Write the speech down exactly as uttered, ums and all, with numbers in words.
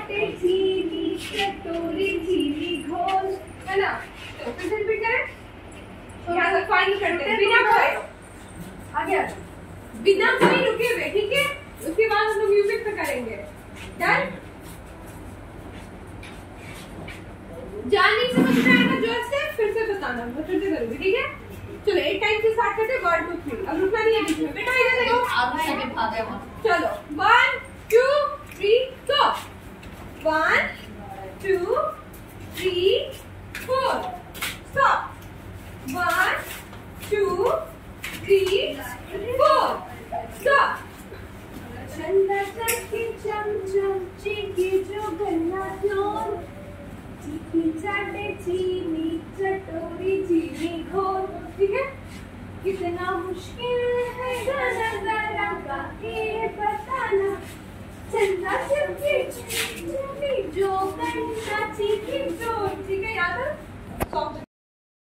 चाटे चीनी चटोरी चीनी घोल, है ना? तो फिर से रिपीट करें। यहाँ तक फाइनल करते हैं बिना कोई आगे बिना कोई रुके हुए, ठीक है? उसके बाद हम लोग म्यूजिक पे करेंगे। डन? जान नहीं समझ में आएगा जोर से फिर से बताना, मैं फिर से करूंगी, ठीक है? चलो एक टाइम से स्टार्ट करते हैं। वन टू थ्री, अब रुकना नहीं है बीच में। बेटा इधर देखो, आगे आगे भागे वहाँ। चलो one two three go. One two three four stop. One two three four stop. चंदा चक्की चमचम चीकी जो गन्ना जोर, चीकी चाटे चीनी चटोरी चीनी घोल, ठीक है? कितना मुश्किल है गाना गाना